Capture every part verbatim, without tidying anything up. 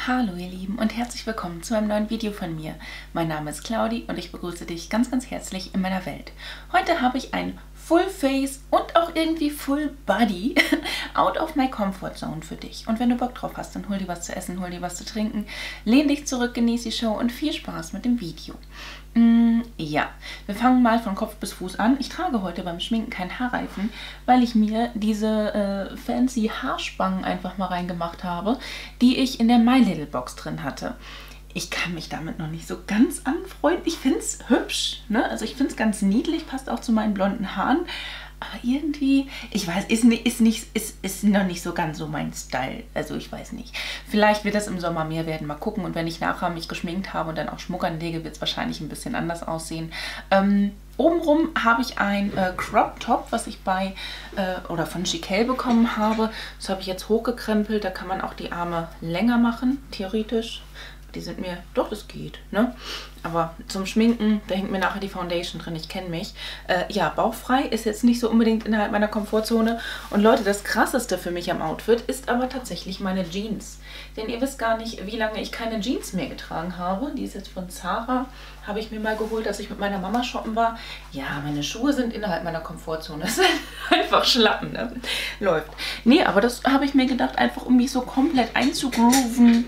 Hallo ihr Lieben und herzlich willkommen zu einem neuen Video von mir. Mein Name ist Claudi und ich begrüße dich ganz ganz herzlich in meiner Welt. Heute habe ich ein Full Face und auch irgendwie Full Body out of my comfort zone für dich. Und wenn du Bock drauf hast, dann hol dir was zu essen, hol dir was zu trinken, lehn dich zurück, genieß die Show und viel Spaß mit dem Video. Mm, ja, wir fangen mal von Kopf bis Fuß an. Ich trage heute beim Schminken keinen Haarreifen, weil ich mir diese äh, fancy Haarspangen einfach mal reingemacht habe, die ich in der My Little Box drin hatte. Ich kann mich damit noch nicht so ganz anfreunden. Ich finde es hübsch, ne? Also ich finde es ganz niedlich, passt auch zu meinen blonden Haaren. Aber irgendwie, ich weiß, ist, ist, nicht, ist, ist noch nicht so ganz so mein Style. Also ich weiß nicht. Vielleicht wird das im Sommer mehr werden. Mal gucken. Und wenn ich nachher mich geschminkt habe und dann auch Schmuck anlege, wird es wahrscheinlich ein bisschen anders aussehen. Ähm, obenrum habe ich ein äh, Crop Top, was ich bei äh, oder von Chiquelle bekommen habe. Das habe ich jetzt hochgekrempelt. Da kann man auch die Arme länger machen, theoretisch. Die sind mir, doch, es geht, ne? Aber zum Schminken, da hängt mir nachher die Foundation drin, ich kenne mich. Äh, ja, bauchfrei ist jetzt nicht so unbedingt innerhalb meiner Komfortzone. Und Leute, das Krasseste für mich am Outfit ist aber tatsächlich meine Jeans. Denn ihr wisst gar nicht, wie lange ich keine Jeans mehr getragen habe. Die ist jetzt von Zara, habe ich mir mal geholt, als ich mit meiner Mama shoppen war. Ja, meine Schuhe sind innerhalb meiner Komfortzone. Das ist einfach Schlappen, ne? Läuft. Nee, aber das habe ich mir gedacht, einfach um mich so komplett einzugrooven,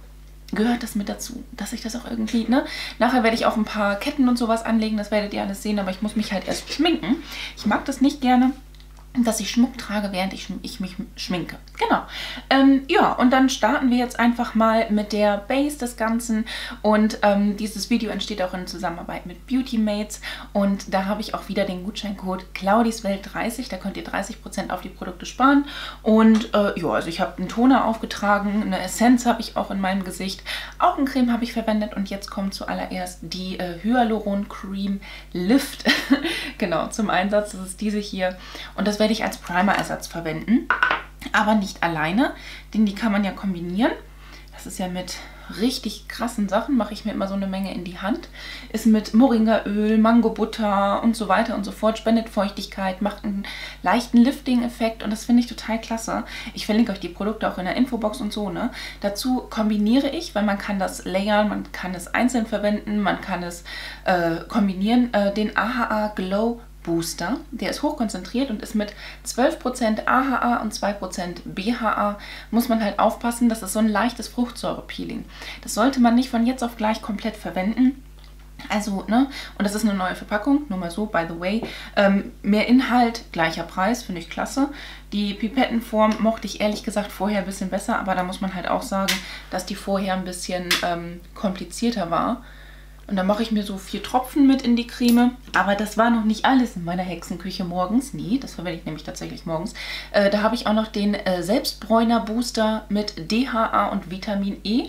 gehört das mit dazu, dass ich das auch irgendwie, ne? Nachher werde ich auch ein paar Ketten und sowas anlegen, das werdet ihr alles sehen, aber ich muss mich halt erst schminken. Ich mag das nicht gerne, dass ich Schmuck trage, während ich, ich mich schminke. Genau. Ähm, ja, und dann starten wir jetzt einfach mal mit der Base des Ganzen. Und ähm, dieses Video entsteht auch in Zusammenarbeit mit Beauty Mates. Und da habe ich auch wieder den Gutscheincode Claudiswelt dreißig. Da könnt ihr dreißig Prozent auf die Produkte sparen. Und äh, ja, also ich habe einen Toner aufgetragen, eine Essenz habe ich auch in meinem Gesicht. Augencreme habe ich verwendet. Und jetzt kommt zuallererst die äh, Hyaluron Cream Lift genau zum Einsatz. Das ist diese hier. Und das werde ich als Primer-Ersatz verwenden, aber nicht alleine, denn die kann man ja kombinieren. Das ist ja mit richtig krassen Sachen, mache ich mir immer so eine Menge in die Hand. Ist mit Moringaöl, Mangobutter und so weiter und so fort, spendet Feuchtigkeit, macht einen leichten Lifting-Effekt und das finde ich total klasse. Ich verlinke euch die Produkte auch in der Infobox und so, ne? Dazu kombiniere ich, weil man kann das layern, man kann es einzeln verwenden, man kann es äh, kombinieren, äh, den A H A Glow Booster. Der ist hochkonzentriert und ist mit zwölf Prozent A H A und zwei Prozent B H A. Muss man halt aufpassen, das ist so ein leichtes Fruchtsäurepeeling. Das sollte man nicht von jetzt auf gleich komplett verwenden. Also, ne, und das ist eine neue Verpackung, nur mal so, by the way. Ähm, mehr Inhalt, gleicher Preis, finde ich klasse. Die Pipettenform mochte ich ehrlich gesagt vorher ein bisschen besser, aber da muss man halt auch sagen, dass die vorher ein bisschen ähm, komplizierter war. Und dann mache ich mir so vier Tropfen mit in die Creme. Aber das war noch nicht alles in meiner Hexenküche morgens. Nee, das verwende ich nämlich tatsächlich morgens. Äh, da habe ich auch noch den äh, Selbstbräuner Booster mit D H A und Vitamin E.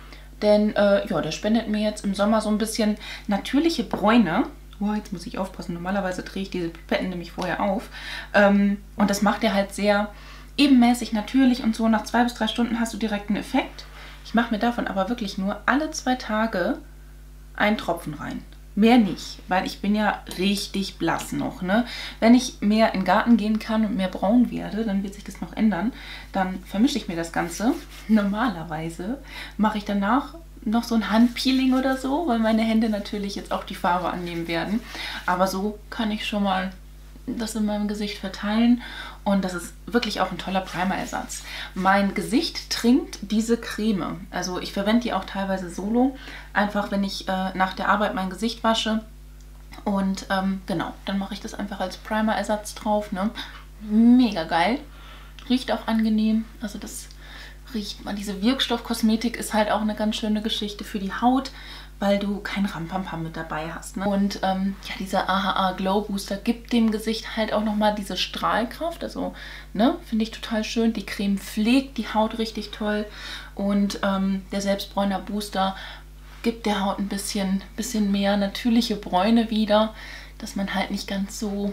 Denn äh, ja, der spendet mir jetzt im Sommer so ein bisschen natürliche Bräune. Oh, jetzt muss ich aufpassen. Normalerweise drehe ich diese Pipetten nämlich vorher auf. Ähm, und das macht er halt sehr ebenmäßig, natürlich und so. Nach zwei bis drei Stunden hast du direkt einen Effekt. Ich mache mir davon aber wirklich nur alle zwei Tage einen Tropfen rein. Mehr nicht, weil ich bin ja richtig blass noch, ne? Wenn ich mehr in den Garten gehen kann und mehr braun werde, dann wird sich das noch ändern. Dann vermische ich mir das Ganze. Normalerweise mache ich danach noch so ein Handpeeling oder so, weil meine Hände natürlich jetzt auch die Farbe annehmen werden. Aber so kann ich schon mal das in meinem Gesicht verteilen und das ist wirklich auch ein toller Primer-Ersatz. Mein Gesicht trinkt diese Creme, also ich verwende die auch teilweise solo, einfach wenn ich äh, nach der Arbeit mein Gesicht wasche und ähm, genau, dann mache ich das einfach als Primer-Ersatz drauf, ne? Mega geil, riecht auch angenehm, also das riecht man, diese Wirkstoffkosmetik ist halt auch eine ganz schöne Geschichte für die Haut, weil du kein Rampampam mit dabei hast. Ne? Und ähm, ja, dieser A H A Glow Booster gibt dem Gesicht halt auch nochmal diese Strahlkraft. Also, ne, finde ich total schön. Die Creme pflegt die Haut richtig toll. Und ähm, der Selbstbräuner Booster gibt der Haut ein bisschen, bisschen mehr natürliche Bräune wieder, dass man halt nicht ganz so,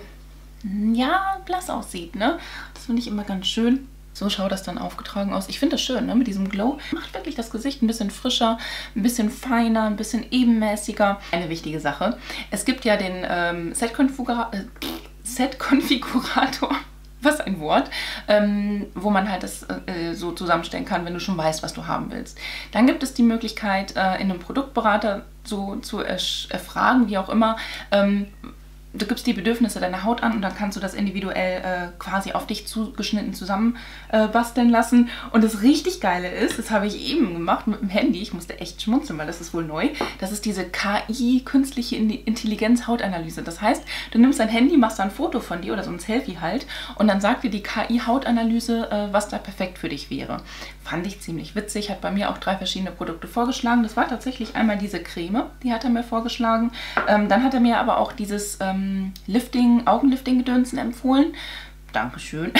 ja, blass aussieht. Ne? Das finde ich immer ganz schön. So schaut das dann aufgetragen aus. Ich finde das schön, ne? Mit diesem Glow. Macht wirklich das Gesicht ein bisschen frischer, ein bisschen feiner, ein bisschen ebenmäßiger. Eine wichtige Sache. Es gibt ja den ähm, Set-Konfigurator. Äh, Set-Konfigurator. was ein Wort, ähm, wo man halt das äh, so zusammenstellen kann, wenn du schon weißt, was du haben willst. Dann gibt es die Möglichkeit, äh, in einem Produktberater so zu erfragen, wie auch immer, ähm, du gibst die Bedürfnisse deiner Haut an und dann kannst du das individuell äh, quasi auf dich zugeschnitten zusammen äh, basteln lassen. Und das richtig Geile ist, das habe ich eben gemacht mit dem Handy, ich musste echt schmunzeln, weil das ist wohl neu, das ist diese K I, künstliche Intelligenz Hautanalyse. Das heißt, du nimmst dein Handy, machst da ein Foto von dir oder so ein Selfie halt und dann sagt dir die K I Hautanalyse, äh, was da perfekt für dich wäre. Fand ich ziemlich witzig, hat bei mir auch drei verschiedene Produkte vorgeschlagen. Das war tatsächlich einmal diese Creme, die hat er mir vorgeschlagen. Ähm, dann hat er mir aber auch dieses ähm, Lifting, Augenlifting-Gedönsen empfohlen. Dankeschön.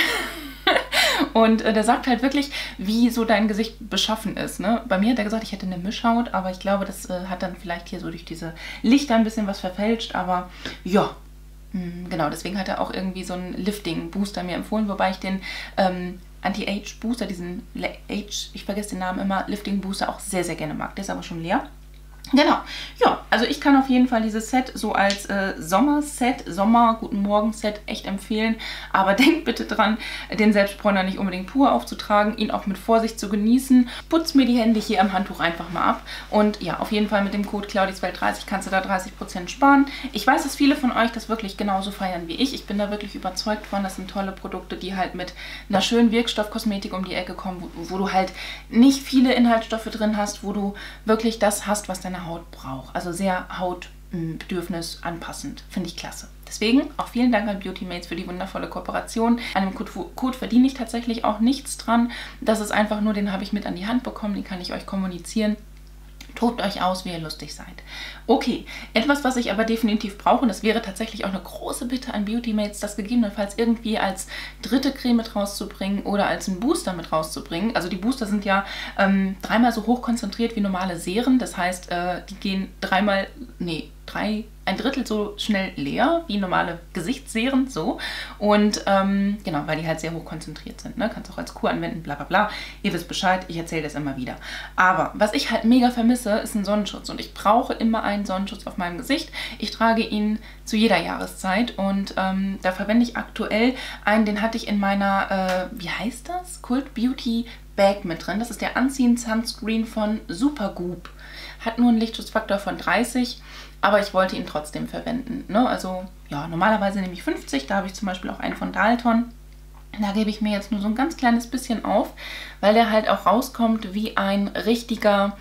Und äh, der sagt halt wirklich, wie so dein Gesicht beschaffen ist. Ne? Bei mir hat er gesagt, ich hätte eine Mischhaut, aber ich glaube, das äh, hat dann vielleicht hier so durch diese Lichter ein bisschen was verfälscht. Aber ja, mh, genau, deswegen hat er auch irgendwie so einen Lifting-Booster mir empfohlen, wobei ich den ähm, Anti-Age-Booster, diesen Age, ich vergesse den Namen immer, Lifting-Booster auch sehr, sehr gerne mag. Der ist aber schon leer. Genau, ja, also ich kann auf jeden Fall dieses Set so als äh, Sommerset, Sommer-Guten-Morgen-Set echt empfehlen. Aber denkt bitte dran, den Selbstbräuner nicht unbedingt pur aufzutragen, ihn auch mit Vorsicht zu genießen. Putz mir die Hände hier am Handtuch einfach mal ab. Und ja, auf jeden Fall mit dem Code Claudiswelt dreißig kannst du da dreißig Prozent sparen. Ich weiß, dass viele von euch das wirklich genauso feiern wie ich. Ich bin da wirklich überzeugt von. Das sind tolle Produkte, die halt mit einer schönen Wirkstoffkosmetik um die Ecke kommen, wo, wo du halt nicht viele Inhaltsstoffe drin hast, wo du wirklich das hast, was deine Haut braucht. Also sehr Hautbedürfnis anpassend. Finde ich klasse. Deswegen auch vielen Dank an Beautymates für die wundervolle Kooperation. An dem Code, Code verdiene ich tatsächlich auch nichts dran. Das ist einfach nur, den habe ich mit an die Hand bekommen, den kann ich euch kommunizieren. Tobt euch aus, wie ihr lustig seid. Okay, etwas, was ich aber definitiv brauche, und das wäre tatsächlich auch eine große Bitte an Beautymates, das gegebenenfalls irgendwie als dritte Creme mit rauszubringen oder als einen Booster mit rauszubringen. Also die Booster sind ja ähm, dreimal so hoch konzentriert wie normale Seren. Das heißt, äh, die gehen dreimal, nee, drei, ein Drittel so schnell leer wie normale Gesichtsseren, so. Und ähm, genau, weil die halt sehr hoch konzentriert sind. Ne? Kannst auch als Kur anwenden, bla bla bla. Ihr wisst Bescheid, ich erzähle das immer wieder. Aber was ich halt mega vermisse, ist ein Sonnenschutz. Und ich brauche immer einen Sonnenschutz auf meinem Gesicht. Ich trage ihn zu jeder Jahreszeit und ähm, da verwende ich aktuell einen, den hatte ich in meiner, äh, wie heißt das? Cult Beauty Bag mit drin. Das ist der Unseen Sunscreen von Supergoop. Hat nur einen Lichtschutzfaktor von dreißig, aber ich wollte ihn trotzdem verwenden. Ne? Also ja, normalerweise nehme ich fünfzig, da habe ich zum Beispiel auch einen von Dalton. Da gebe ich mir jetzt nur so ein ganz kleines bisschen auf, weil der halt auch rauskommt wie ein richtiger,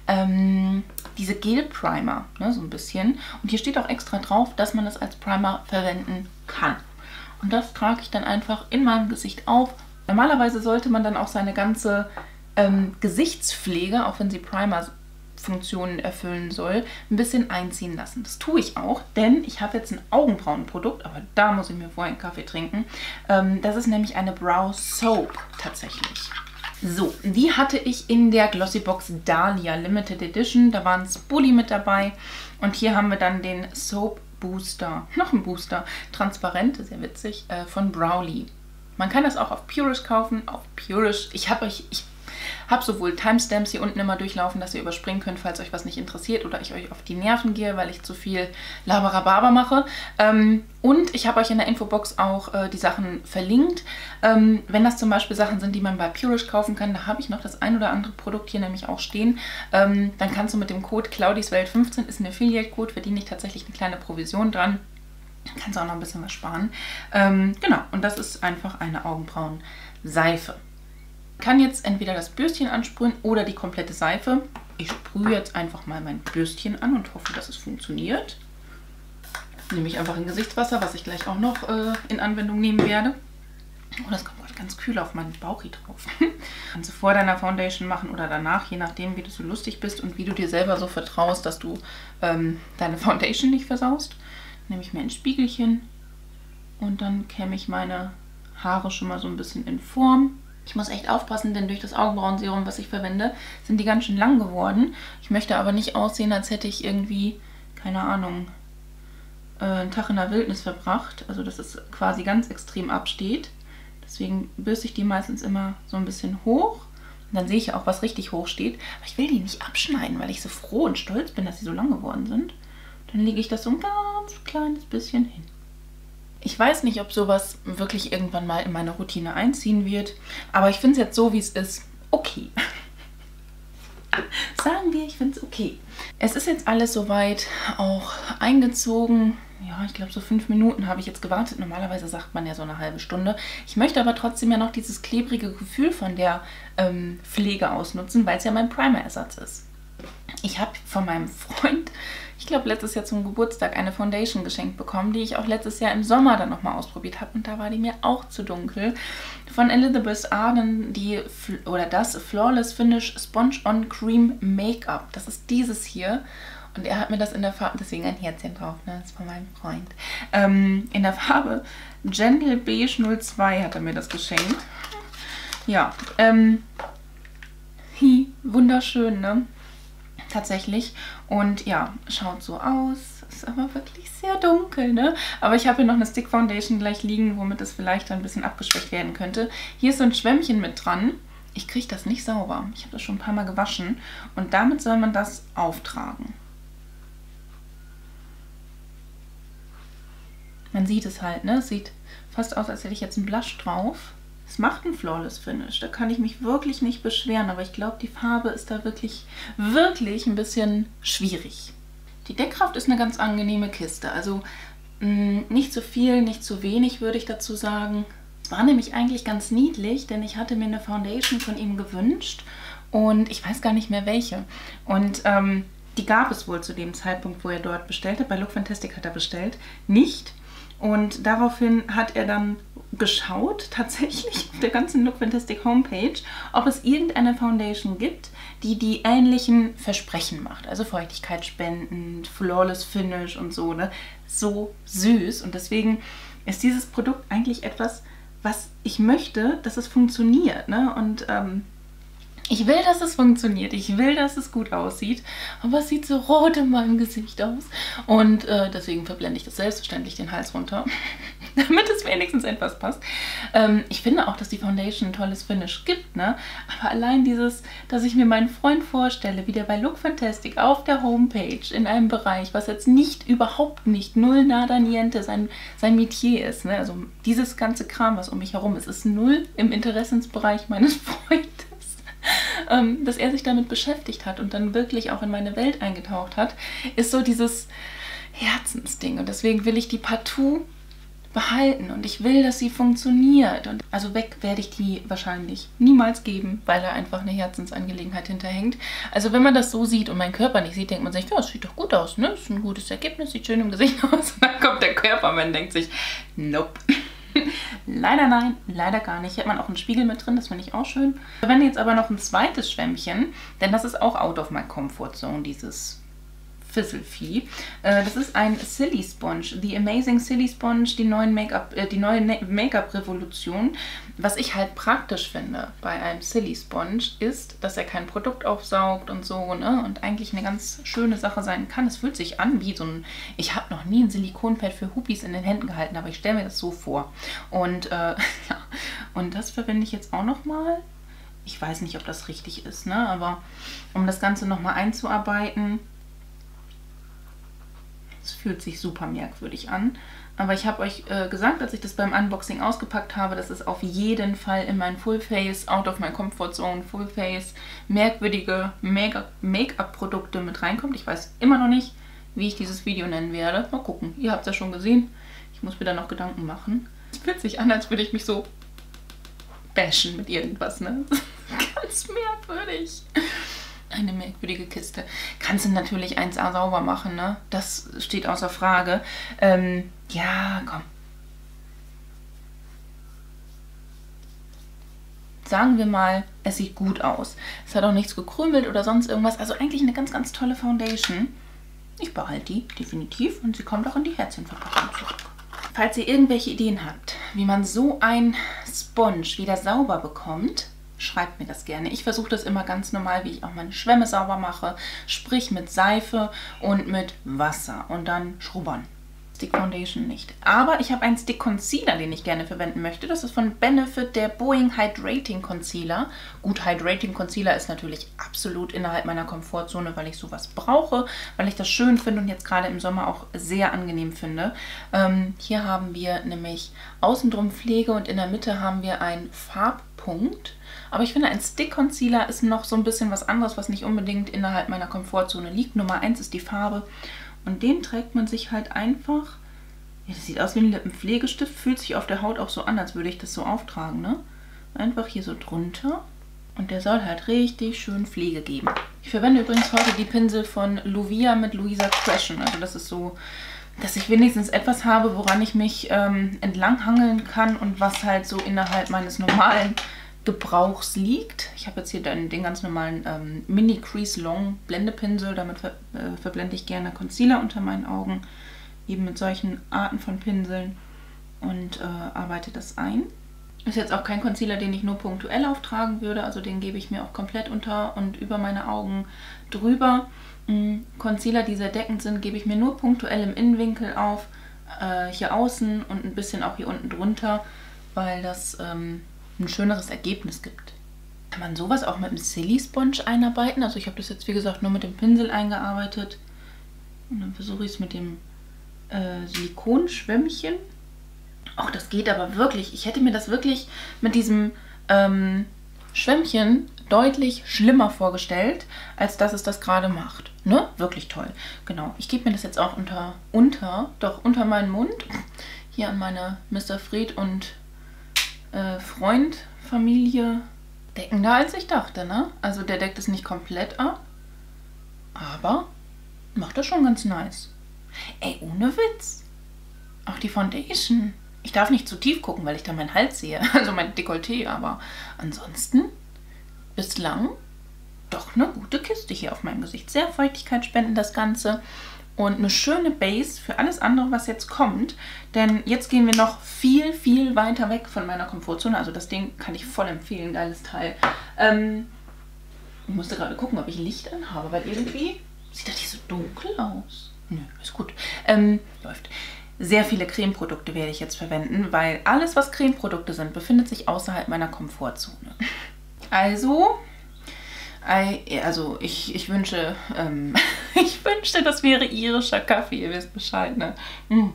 ähm, diese Gel-Primer, ne? So ein bisschen. Und hier steht auch extra drauf, dass man das als Primer verwenden kann. Und das trage ich dann einfach in meinem Gesicht auf. Normalerweise sollte man dann auch seine ganze ähm, Gesichtspflege, auch wenn sie Primer Funktionen erfüllen soll, ein bisschen einziehen lassen. Das tue ich auch, denn ich habe jetzt ein Augenbrauenprodukt, aber da muss ich mir vorher einen Kaffee trinken. Ähm, das ist nämlich eine Brow Soap tatsächlich. So, die hatte ich in der Glossybox Dahlia Limited Edition. Da war ein Spoolie mit dabei und hier haben wir dann den Soap Booster, noch ein Booster, transparent, sehr witzig, äh, von Browly. Man kann das auch auf Purish kaufen, auf Purish. Ich habe euch, ich habe sowohl Timestamps hier unten immer durchlaufen, dass ihr überspringen könnt, falls euch was nicht interessiert oder ich euch auf die Nerven gehe, weil ich zu viel Laberababa mache. Ähm, und ich habe euch in der Infobox auch äh, die Sachen verlinkt. Ähm, wenn das zum Beispiel Sachen sind, die man bei Purish kaufen kann, da habe ich noch das ein oder andere Produkt hier nämlich auch stehen. Ähm, dann kannst du mit dem Code Claudiswelt fünfzehn, ist ein Affiliate-Code, verdiene ich tatsächlich eine kleine Provision dran. Kannst auch noch ein bisschen was sparen. Ähm, genau, und das ist einfach eine Augenbrauenseife. Ich kann jetzt entweder das Bürstchen ansprühen oder die komplette Seife. Ich sprühe jetzt einfach mal mein Bürstchen an und hoffe, dass es funktioniert. Nehme ich einfach ein Gesichtswasser, was ich gleich auch noch äh, in Anwendung nehmen werde. Oh, das kommt gerade ganz kühl auf meinen Bauch hier drauf. Kannst du vor deiner Foundation machen oder danach, je nachdem, wie du so lustig bist und wie du dir selber so vertraust, dass du ähm, deine Foundation nicht versaust. Nehme ich mir ein Spiegelchen und dann kämme ich meine Haare schon mal so ein bisschen in Form. Ich muss echt aufpassen, denn durch das Augenbrauenserum, was ich verwende, sind die ganz schön lang geworden. Ich möchte aber nicht aussehen, als hätte ich irgendwie, keine Ahnung, äh, einen Tag in der Wildnis verbracht. Also dass es quasi ganz extrem absteht. Deswegen bürste ich die meistens immer so ein bisschen hoch. Und dann sehe ich auch, was richtig hoch steht. Aber ich will die nicht abschneiden, weil ich so froh und stolz bin, dass sie so lang geworden sind. Dann lege ich das so ein ganz kleines bisschen hin. Ich weiß nicht, ob sowas wirklich irgendwann mal in meine Routine einziehen wird, aber ich finde es jetzt so, wie es ist, okay. Sagen wir, ich finde es okay. Es ist jetzt alles soweit auch eingezogen. Ja, ich glaube, so fünf Minuten habe ich jetzt gewartet. Normalerweise sagt man ja so eine halbe Stunde. Ich möchte aber trotzdem ja noch dieses klebrige Gefühl von der ähm, Pflege ausnutzen, weil es ja mein Primer-Ersatz ist. Ich habe von meinem Freund, ich glaube letztes Jahr zum Geburtstag, eine Foundation geschenkt bekommen, die ich auch letztes Jahr im Sommer dann nochmal ausprobiert habe. Und da war die mir auch zu dunkel. Von Elizabeth Arden, die, oder das Flawless Finish Sponge on Cream Make-up. Das ist dieses hier. Und er hat mir das in der Farbe, deswegen ein Herzchen drauf, ne? Das ist von meinem Freund. Ähm, in der Farbe Gentle Beige null zwei hat er mir das geschenkt. Ja, ähm, hi, wunderschön, ne? Tatsächlich. Und ja, schaut so aus. Ist aber wirklich sehr dunkel, ne? Aber ich habe hier noch eine Stick Foundation gleich liegen, womit es vielleicht ein bisschen abgeschwächt werden könnte. Hier ist so ein Schwämmchen mit dran. Ich kriege das nicht sauber. Ich habe das schon ein paar Mal gewaschen. Und damit soll man das auftragen. Man sieht es halt, ne? Es sieht fast aus, als hätte ich jetzt einen Blush drauf. Es macht ein Flawless Finish, da kann ich mich wirklich nicht beschweren, aber ich glaube, die Farbe ist da wirklich, wirklich ein bisschen schwierig. Die Deckkraft ist eine ganz angenehme Kiste, also mh, nicht zu viel, nicht zu wenig, würde ich dazu sagen. Es war nämlich eigentlich ganz niedlich, denn ich hatte mir eine Foundation von ihm gewünscht und ich weiß gar nicht mehr welche. Und ähm, die gab es wohl zu dem Zeitpunkt, wo er dort bestellt hat. Bei Look Fantastic hat er bestellt, nicht. Und daraufhin hat er dann geschaut, tatsächlich auf der ganzen Look Fantastic Homepage, ob es irgendeine Foundation gibt, die die ähnlichen Versprechen macht. Also Feuchtigkeit spendend, Flawless Finish und so, ne? So süß. Und deswegen ist dieses Produkt eigentlich etwas, was ich möchte, dass es funktioniert, ne? Und ähm, ich will, dass es funktioniert. Ich will, dass es gut aussieht. Aber es sieht so rot in meinem Gesicht aus. Und äh, deswegen verblende ich das selbstverständlich den Hals runter. Damit es wenigstens etwas passt. Ähm, ich finde auch, dass die Foundation ein tolles Finish gibt, ne? Aber allein dieses, dass ich mir meinen Freund vorstelle, wie der bei Look Fantastic auf der Homepage in einem Bereich, was jetzt nicht, überhaupt nicht, null nada niente sein, sein Metier ist, ne? Also dieses ganze Kram, was um mich herum ist, ist null im Interessensbereich meines Freundes. Ähm, dass er sich damit beschäftigt hat und dann wirklich auch in meine Welt eingetaucht hat, ist so dieses Herzensding. Und deswegen will ich die partout behalten und ich will, dass sie funktioniert. Und also weg werde ich die wahrscheinlich niemals geben, weil da einfach eine Herzensangelegenheit hinterhängt. Also wenn man das so sieht und meinen Körper nicht sieht, denkt man sich, ja, das sieht doch gut aus, ne? Das ist ein gutes Ergebnis, sieht schön im Gesicht aus. Und dann kommt der Körper und man denkt sich, nope. Leider nein, leider gar nicht. Hier hat man auch einen Spiegel mit drin, das finde ich auch schön. Ich verwende jetzt aber noch ein zweites Schwämmchen, denn das ist auch out of my comfort zone, dieses Fisselvieh. Äh, das ist ein Silly Sponge, The Amazing Silly Sponge, die, neuen Make-up, äh, die neue Make-up-Revolution. Was ich halt praktisch finde bei einem Silly Sponge ist, dass er kein Produkt aufsaugt und so, ne? Und eigentlich eine ganz schöne Sache sein kann. Es fühlt sich an wie so ein, ich habe noch nie ein Silikonpad für Hupis in den Händen gehalten, aber ich stelle mir das so vor. Und, äh, ja. Und das verwende ich jetzt auch nochmal. Ich weiß nicht, ob das richtig ist, ne? Aber um das Ganze nochmal einzuarbeiten. Es fühlt sich super merkwürdig an. Aber ich habe euch äh, gesagt, als ich das beim Unboxing ausgepackt habe, dass es auf jeden Fall in mein Full Face, Out of my Comfort Zone, Full Face, merkwürdige Make-up-Produkte mit reinkommt. Ich weiß immer noch nicht, wie ich dieses Video nennen werde. Mal gucken. Ihr habt es ja schon gesehen. Ich muss mir da noch Gedanken machen. Es fühlt sich an, als würde ich mich so bashen mit irgendwas, ne? Ganz merkwürdig. Eine merkwürdige Kiste. Kannst du natürlich eins A sauber machen, ne? Das steht außer Frage. Ähm, ja, komm. Sagen wir mal, es sieht gut aus. Es hat auch nichts gekrümelt oder sonst irgendwas. Also eigentlich eine ganz, ganz tolle Foundation. Ich behalte die definitiv und sie kommt auch in die Herzchenverpackung zurück. Falls ihr irgendwelche Ideen habt, wie man so ein Sponge wieder sauber bekommt, schreibt mir das gerne. Ich versuche das immer ganz normal, wie ich auch meine Schwämme sauber mache. Sprich mit Seife und mit Wasser und dann schrubbern. Stick Foundation nicht. Aber ich habe einen Stick Concealer, den ich gerne verwenden möchte. Das ist von Benefit der Boing Hydrating Concealer. Gut, Hydrating Concealer ist natürlich absolut innerhalb meiner Komfortzone, weil ich sowas brauche, weil ich das schön finde und jetzt gerade im Sommer auch sehr angenehm finde. Ähm, hier haben wir nämlich außen drum Pflege und in der Mitte haben wir einen Farbpunkt. Aber ich finde, ein Stick Concealer ist noch so ein bisschen was anderes, was nicht unbedingt innerhalb meiner Komfortzone liegt. Nummer eins ist die Farbe. Und den trägt man sich halt einfach, ja, das sieht aus wie ein Lippenpflegestift, fühlt sich auf der Haut auch so an, als würde ich das so auftragen, ne? Einfach hier so drunter und der soll halt richtig schön Pflege geben. Ich verwende übrigens heute die Pinsel von Lovia mit Louisa Question, also das ist so, dass ich wenigstens etwas habe, woran ich mich ähm, entlanghangeln kann und was halt so innerhalb meines normalen Gebrauchs liegt. Ich habe jetzt hier den, den ganz normalen ähm, Mini Crease Long Blendepinsel. Damit ver, äh, verblende ich gerne Concealer unter meinen Augen. Eben mit solchen Arten von Pinseln und äh, arbeite das ein. Ist jetzt auch kein Concealer, den ich nur punktuell auftragen würde. Also den gebe ich mir auch komplett unter und über meine Augen drüber. Mhm. Concealer, die sehr deckend sind, gebe ich mir nur punktuell im Innenwinkel auf. Äh, hier außen und ein bisschen auch hier unten drunter, weil das Ähm, ein schöneres Ergebnis gibt. Kann man sowas auch mit einem Silly Sponge einarbeiten? Also ich habe das jetzt wie gesagt nur mit dem Pinsel eingearbeitet. Und dann versuche ich es mit dem äh, Silikonschwämmchen. Ach, das geht aber wirklich. Ich hätte mir das wirklich mit diesem ähm, Schwämmchen deutlich schlimmer vorgestellt, als dass es das gerade macht. Ne? Wirklich toll. Genau. Ich gebe mir das jetzt auch unter, unter, doch unter meinen Mund. Hier an meine Mister Fred und Äh, Freund, Familie deckender als ich dachte, ne? Also der deckt es nicht komplett ab, aber macht das schon ganz nice. Ey, ohne Witz. Auch die Foundation. Ich darf nicht zu tief gucken, weil ich da meinen Hals sehe, also mein Dekolleté, aber ansonsten bislang doch eine gute Kiste hier auf meinem Gesicht. Sehr feuchtigkeitsspendend das Ganze. Und eine schöne Base für alles andere, was jetzt kommt. Denn jetzt gehen wir noch viel, viel weiter weg von meiner Komfortzone. Also das Ding kann ich voll empfehlen, geiles Teil. Ähm, ich musste gerade gucken, ob ich Licht anhabe, weil irgendwie sieht das hier so dunkel aus. Nö, ist gut. Ähm, läuft. Sehr viele Cremeprodukte werde ich jetzt verwenden, weil alles, was Cremeprodukte sind, befindet sich außerhalb meiner Komfortzone. Also... Also ich, ich wünsche, ähm, ich wünschte, das wäre irischer Kaffee, ihr wisst Bescheid, ne? Mm.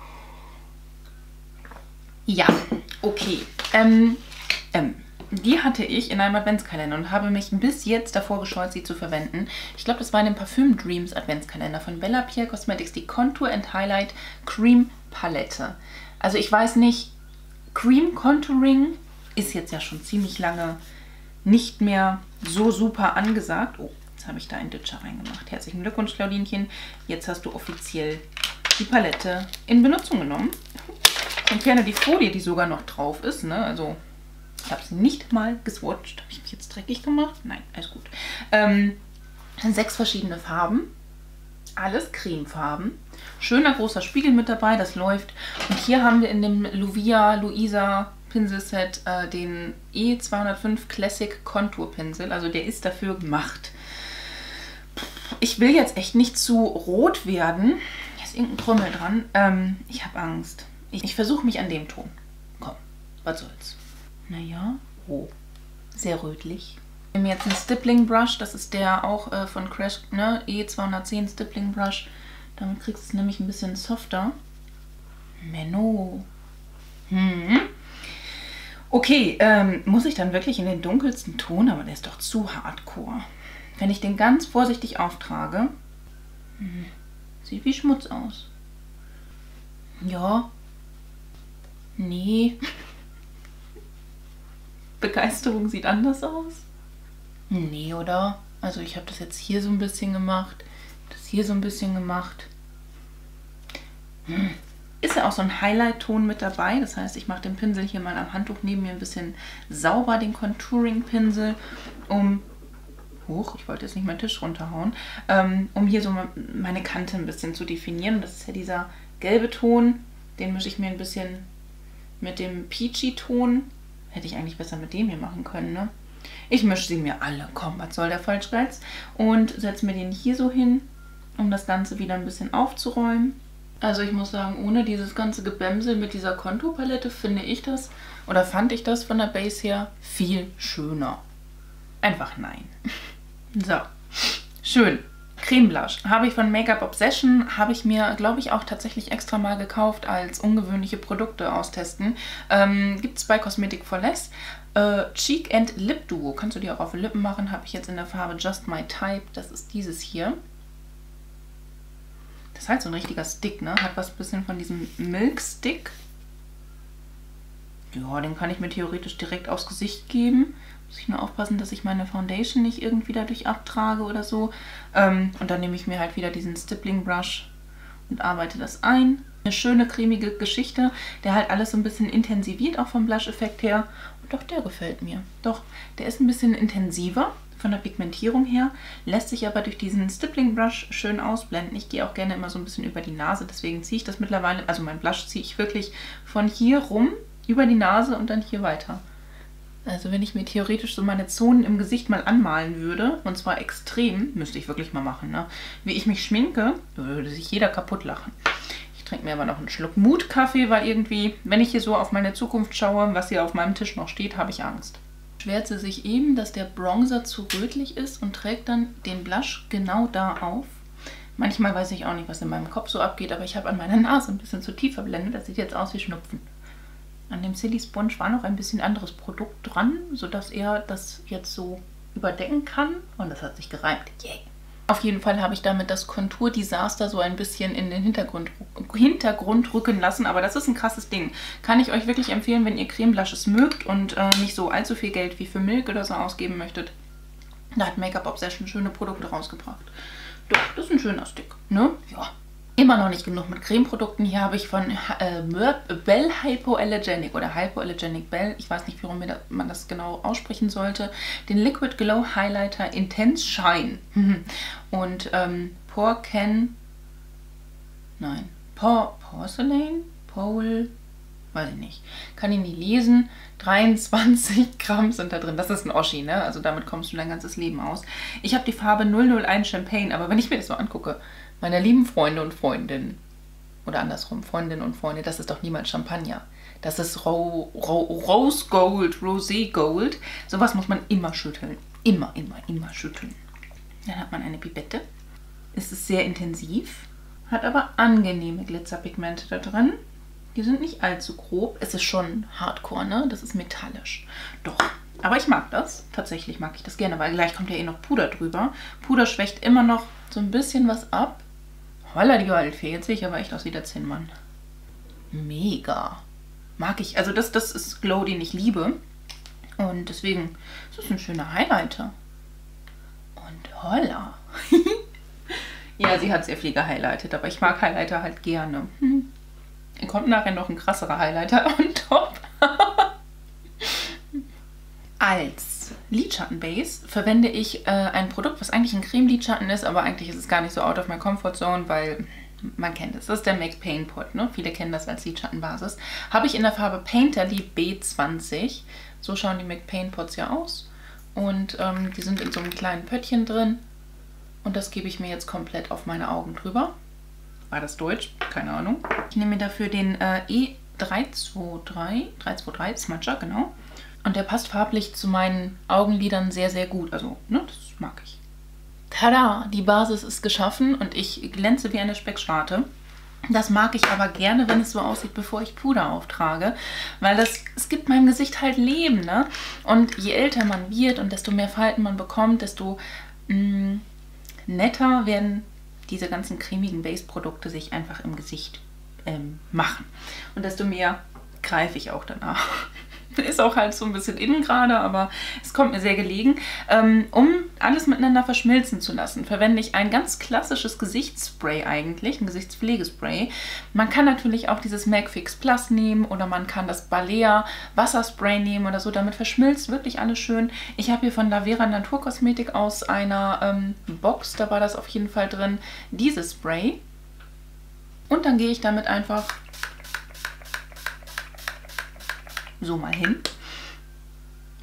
Ja, okay. Ähm, ähm, die hatte ich in einem Adventskalender und habe mich bis jetzt davor gescheut, sie zu verwenden. Ich glaube, das war in dem Parfüm Dreams Adventskalender von Bella Pierre Cosmetics, die Contour and Highlight Cream Palette. Also ich weiß nicht, Cream Contouring ist jetzt ja schon ziemlich lange nicht mehr so super angesagt. Oh, jetzt habe ich da einen Ditcher reingemacht. Herzlichen Glückwunsch, Claudinchen. Jetzt hast du offiziell die Palette in Benutzung genommen. Ich entferne die Folie, die sogar noch drauf ist. Ne? Also, ich habe sie nicht mal geswatcht. Habe ich mich jetzt dreckig gemacht? Nein, alles gut. Ähm, sechs verschiedene Farben. Alles Cremefarben. Schöner großer Spiegel mit dabei, das läuft. Und hier haben wir in dem Lovia Louisa Pinselset äh, den E zweihundertfünf Classic Contour Pinsel. Also der ist dafür gemacht. Ich will jetzt echt nicht zu rot werden. Hier ist irgendein Krümmel dran. Ähm, ich habe Angst. Ich, ich versuche mich an dem Ton. Komm, was soll's. Naja, oh, sehr rötlich. Ich nehme jetzt einen Stippling Brush. Das ist der auch äh, von Crash, ne? E zweihundertzehn Stippling Brush. Damit kriegst du es nämlich ein bisschen softer. Menno. Hm. Okay, ähm, muss ich dann wirklich in den dunkelsten Ton? Aber der ist doch zu hardcore. Wenn ich den ganz vorsichtig auftrage, hm, sieht wie Schmutz aus. Ja. Nee. Begeisterung sieht anders aus. Nee, oder? Also ich habe das jetzt hier so ein bisschen gemacht, das hier so ein bisschen gemacht. Hm. Ist ja auch so ein Highlight-Ton mit dabei. Das heißt, ich mache den Pinsel hier mal am Handtuch neben mir ein bisschen sauber, den Contouring-Pinsel, um, hoch, ich wollte jetzt nicht meinen Tisch runterhauen, ähm, um hier so meine Kante ein bisschen zu definieren. Und das ist ja dieser gelbe Ton. Den mische ich mir ein bisschen mit dem Peachy-Ton. Hätte ich eigentlich besser mit dem hier machen können, ne? Ich mische sie mir alle. Komm, was soll der Falschreiz? Und setze mir den hier so hin, um das Ganze wieder ein bisschen aufzuräumen. Also ich muss sagen, ohne dieses ganze Gebämsel mit dieser Konturpalette finde ich das, oder fand ich das von der Base her viel schöner. Einfach nein. So, schön. Creme Blush habe ich von Makeup Obsession, habe ich mir, glaube ich, auch tatsächlich extra mal gekauft als ungewöhnliche Produkte austesten. Ähm, gibt es bei Cosmetic for Less. Äh, Cheek and Lip Duo, kannst du dir auch auf die Lippen machen, habe ich jetzt in der Farbe Just My Type, das ist dieses hier. Das ist halt so ein richtiger Stick, ne? Hat was ein bisschen von diesem Milk Stick. Ja, den kann ich mir theoretisch direkt aufs Gesicht geben. Muss ich nur aufpassen, dass ich meine Foundation nicht irgendwie dadurch abtrage oder so. Ähm, und dann nehme ich mir halt wieder diesen Stippling Brush und arbeite das ein. Eine schöne cremige Geschichte, der halt alles so ein bisschen intensiviert, auch vom Blush-Effekt her. Und doch, der gefällt mir. Doch, der ist ein bisschen intensiver von der Pigmentierung her, lässt sich aber durch diesen Stippling Brush schön ausblenden. Ich gehe auch gerne immer so ein bisschen über die Nase, deswegen ziehe ich das mittlerweile, also mein Blush ziehe ich wirklich von hier rum über die Nase und dann hier weiter. Also wenn ich mir theoretisch so meine Zonen im Gesicht mal anmalen würde, und zwar extrem, müsste ich wirklich mal machen, ne? Wie ich mich schminke, würde sich jeder kaputt lachen. Ich trinke mir aber noch einen Schluck Mutkaffee, weil irgendwie, wenn ich hier so auf meine Zukunft schaue, was hier auf meinem Tisch noch steht, habe ich Angst. Schwärze sich eben, dass der Bronzer zu rötlich ist und trägt dann den Blush genau da auf. Manchmal weiß ich auch nicht, was in meinem Kopf so abgeht, aber ich habe an meiner Nase ein bisschen zu tief verblendet. Das sieht jetzt aus wie Schnupfen. An dem Silly Sponge war noch ein bisschen anderes Produkt dran, sodass er das jetzt so überdecken kann. Und das hat sich gereimt. Yay! Auf jeden Fall habe ich damit das Kontur-Desaster so ein bisschen in den Hintergrund, Hintergrund rücken lassen. Aber das ist ein krasses Ding. Kann ich euch wirklich empfehlen, wenn ihr Creme Blushes mögt und äh, nicht so allzu viel Geld wie für Milk oder so ausgeben möchtet. Da hat Makeup Obsession schöne Produkte rausgebracht. Doch, das ist ein schöner Stick, ne? Ja. Immer noch nicht genug mit Cremeprodukten. Hier habe ich von äh, Bell Hypoallergenic oder Hypoallergenic Bell, ich weiß nicht, warum man das genau aussprechen sollte, den Liquid Glow Highlighter Intense Shine. Und ähm, Pore Can, nein, Por Porcelain, Pole, weiß ich nicht, kann ich nie lesen. dreiundzwanzig Gramm sind da drin. Das ist ein Oschi, ne? Also damit kommst du dein ganzes Leben aus. Ich habe die Farbe null null eins Champagne, aber wenn ich mir das so angucke, meine lieben Freunde und Freundinnen, oder andersrum, Freundinnen und Freunde, das ist doch niemals Champagner. Das ist Ro Ro Rose Gold, Rosé Gold. Sowas muss man immer schütteln. Immer, immer, immer schütteln. Dann hat man eine Pipette. Es ist sehr intensiv, hat aber angenehme Glitzerpigmente da drin. Die sind nicht allzu grob. Es ist schon Hardcore, ne? Das ist metallisch. Doch. Aber ich mag das. Tatsächlich mag ich das gerne, weil gleich kommt ja eh noch Puder drüber. Puder schwächt immer noch so ein bisschen was ab. Holla, die Waldfee. Jetzt sehe ich aber echt aus wie der Zinnmann. Mega. Mag ich. Also das, das ist Glow, den ich liebe. Und deswegen ist das ein schöner Highlighter. Und holla. Ja, sie hat sehr viel gehighlightet, aber ich mag Highlighter halt gerne. Hm. Dann kommt nachher noch ein krasserer Highlighter on top. Als Lidschattenbase verwende ich äh, ein Produkt, was eigentlich ein Creme-Lidschatten ist, aber eigentlich ist es gar nicht so out of my comfort zone, weil man kennt es. Das ist der MAC Paint Pot, ne? Viele kennen das als Lidschattenbasis. Habe ich in der Farbe Painterly B zwanzig. So schauen die MAC Paint Pots ja aus. Und ähm, die sind in so einem kleinen Pöttchen drin. Und das gebe ich mir jetzt komplett auf meine Augen drüber. War das Deutsch? Keine Ahnung. Ich nehme mir dafür den äh, E drei zwei drei, drei zwei drei Smudger, genau. Und der passt farblich zu meinen Augenlidern sehr, sehr gut. Also, ne, das mag ich. Tada! Die Basis ist geschaffen und ich glänze wie eine Speckschwarte. Das mag ich aber gerne, wenn es so aussieht, bevor ich Puder auftrage. Weil das, es gibt meinem Gesicht halt Leben, ne? Und je älter man wird und desto mehr Falten man bekommt, desto mh, netter werden diese ganzen cremigen Base-Produkte sich einfach im Gesicht ähm, machen. Und desto mehr greife ich auch danach. Ist auch halt so ein bisschen innen gerade, aber es kommt mir sehr gelegen. Ähm, um alles miteinander verschmilzen zu lassen, verwende ich ein ganz klassisches Gesichtsspray eigentlich, ein Gesichtspflegespray. Man kann natürlich auch dieses MAC Fix Plus nehmen oder man kann das Balea Wasserspray nehmen oder so. Damit verschmilzt wirklich alles schön. Ich habe hier von Lavera Naturkosmetik aus einer ähm, Box, da war das auf jeden Fall drin, dieses Spray. Und dann gehe ich damit einfach so mal hin.